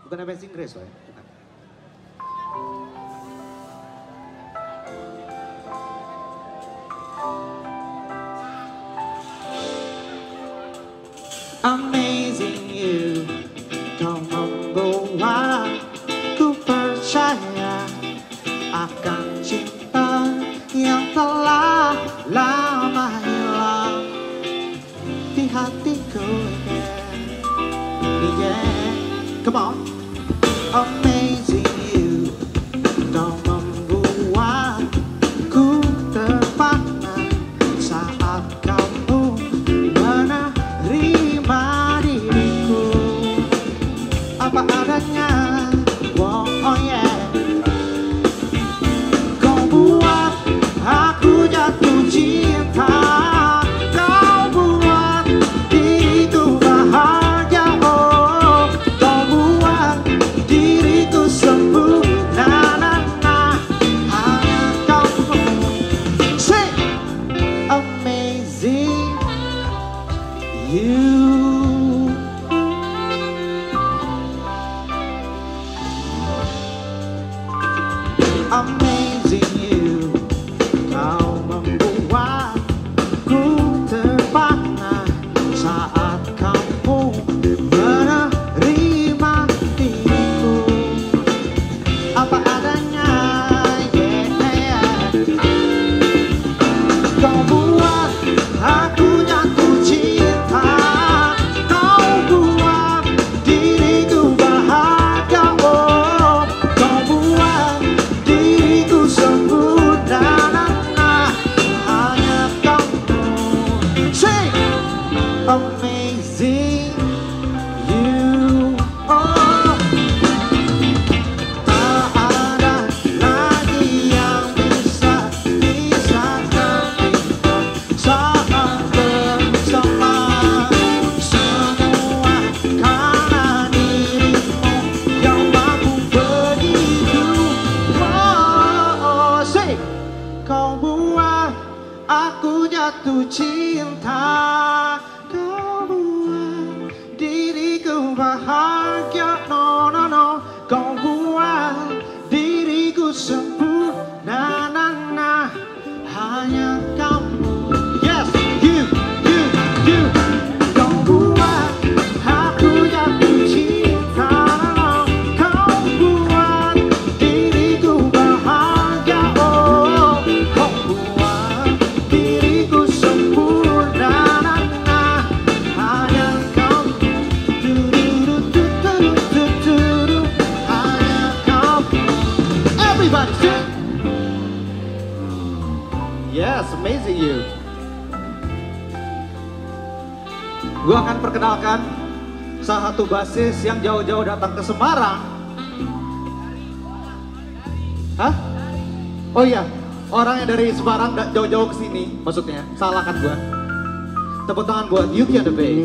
Bukan Amazing Grace, woy. Bukan. Amazing you, kau membawa ku percaya akan cinta yang telah lama hilang di hatiku. Yeah, come on. Amazing you, kau membuatku terpana saat kamu menerima diriku apa adanya. Oh, oh yeah. Kau buat aku jatuh cinta. Kau buat diriku bahagia. Oh, kau buat diriku sembuh. Na na na, hanya kamu. Say, amazing you. Amazing you, kau membuatku terpana saat kamu menerima diriku apa adanya. Yeah. Kau buat aku jatuh cinta. Kau buat diriku bahagia. Oh, kau buat diriku sembuh. Na na na, hanya kamu. Say, amazing you. Oh, tak ada lagi yang bisa pisahkan kita saat bersama. Semua karena dirimu yang mampu begitu. Oh, say, kau buat aku jatuh cinta. Kau buat diriku bahagia. No, no, no. Kau buat diriku sembuh. Na, na, na. Hanya kamu. Yes, you. Kau buat aku jatuh cinta. Kau buat diriku bahagia. Oh, kau buat diriku sempurna. Na, na, hanya kamu. Du-du-du-du-du-du-du. Hanya kamu. Everybody sing. Yes, amazing you. Gua akan perkenalkan salah satu basis yang jauh-jauh datang ke Semarang. Hah? Oh iya, orang yang dari Semarang jauh-jauh ke sini, maksudnya. Salah kan gua. Tepuk tangan buat Yuki on the bass.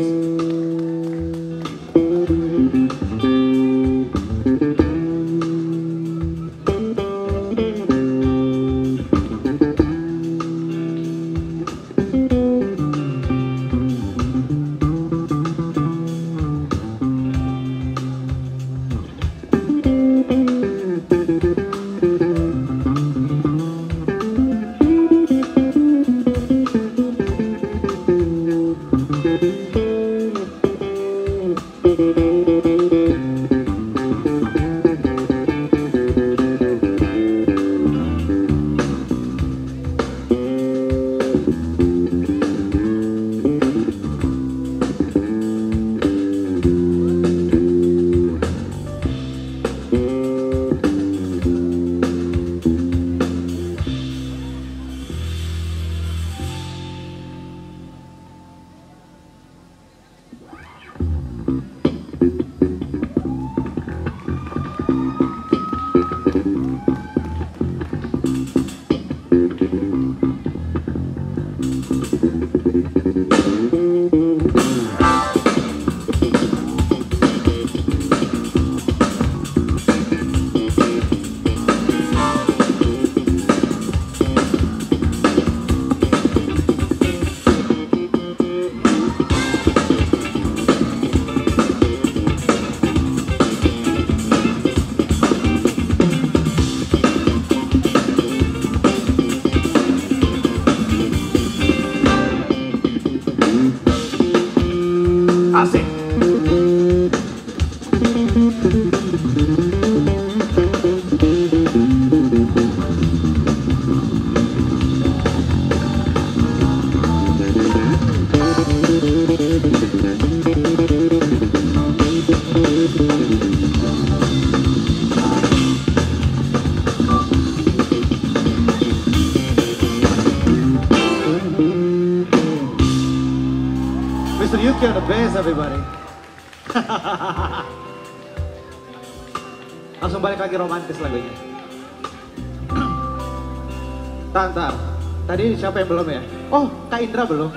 best everybody. Langsung balik lagi romantis lagunya. Tantar. Tadi siapa yang belum ya? Oh, Kak Indra belum.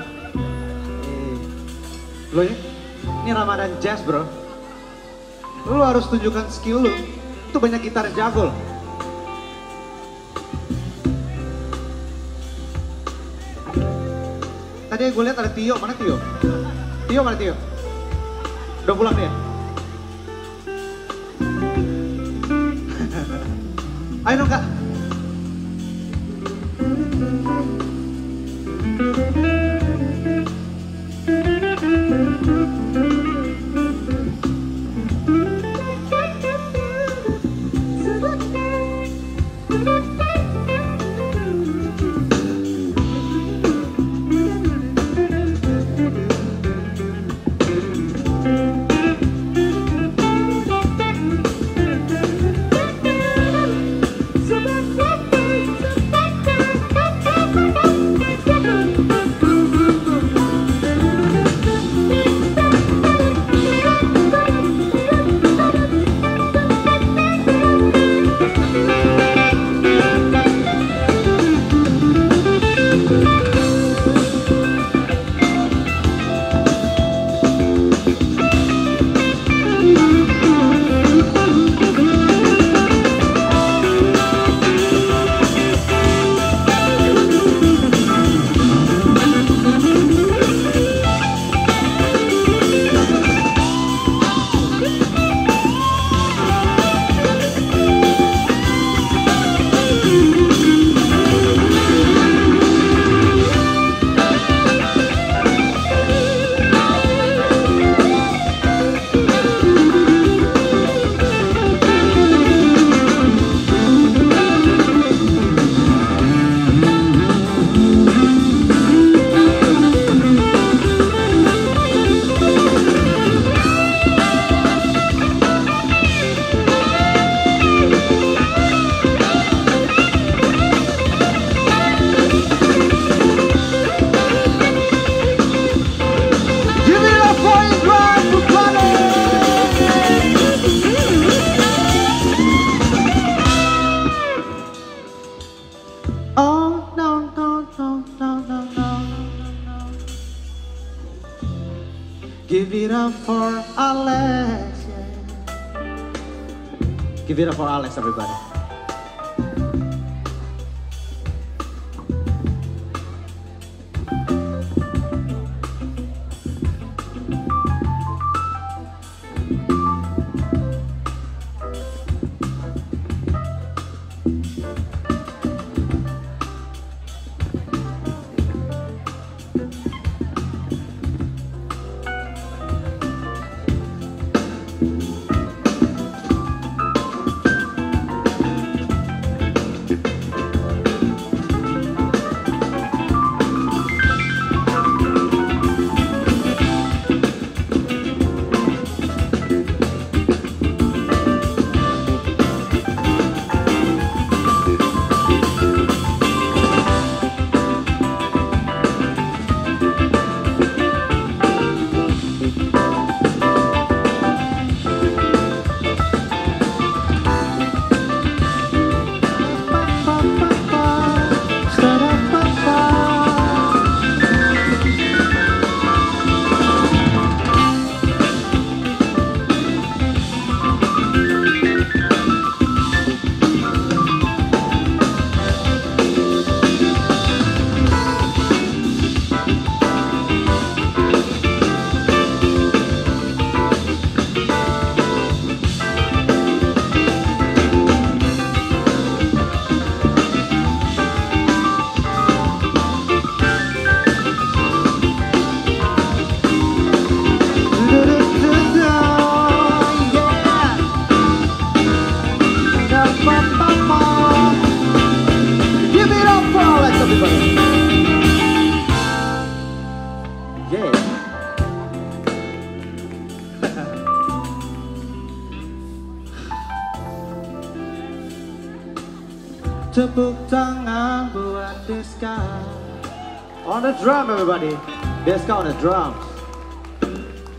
Lo ini Ramadhan Jazz bro. Lo harus tunjukkan skill lo. Itu banyak gitar jago loh. Tadi gue lihat ada Tio, mana Tio? Tio mana Tio? Udah pulang dia? Ayo dong kak. Give it up for Alex. Give it up for Alex, everybody. Tepuk tangan buat Deska. On the drum everybody. Deska on the drums.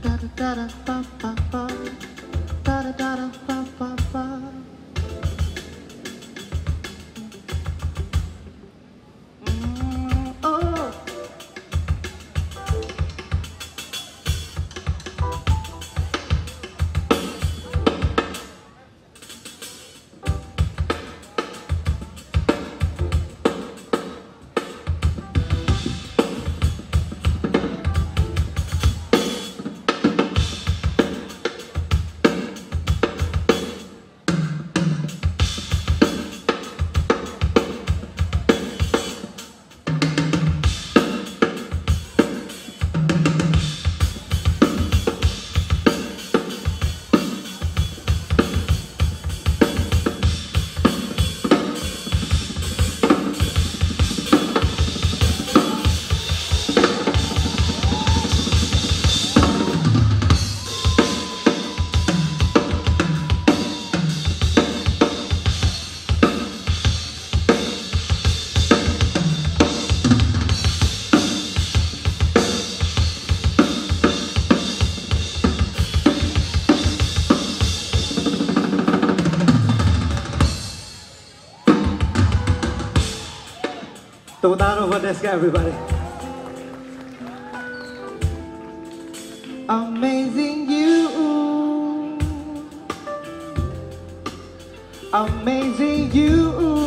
Tepuk tangan buat Deska, everybody. Amazing you, amazing you,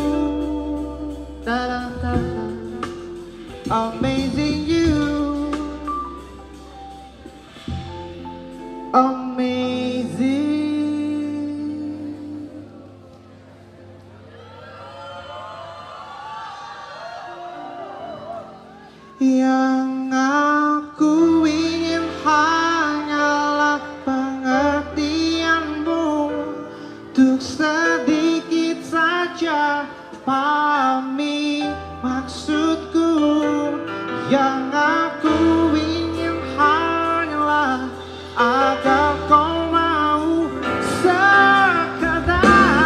da da da da. Amazing you, amazing. Yang aku ingin hanyalah pengertianmu, untuk sedikit saja pahami maksudku. Yang aku ingin hanyalah agar kau mau sekadar.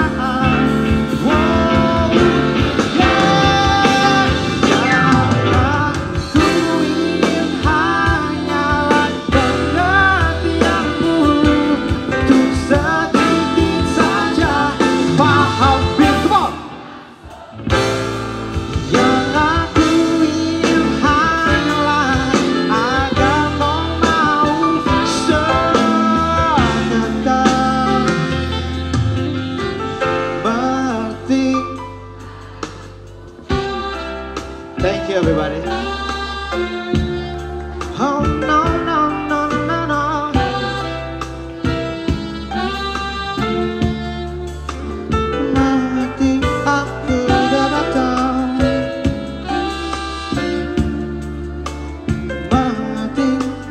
Thank you, everybody. Oh no, no, no, no, no. Mati aku datang. Mati.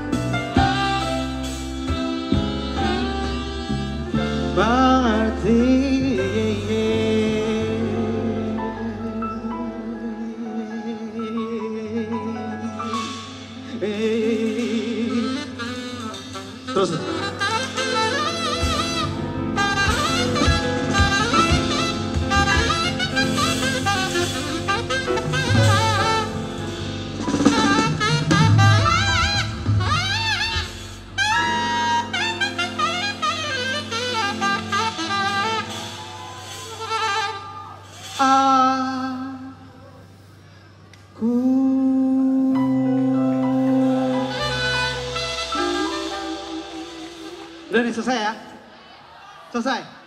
Mati. Terus. Udah nih, selesai ya? Selesai?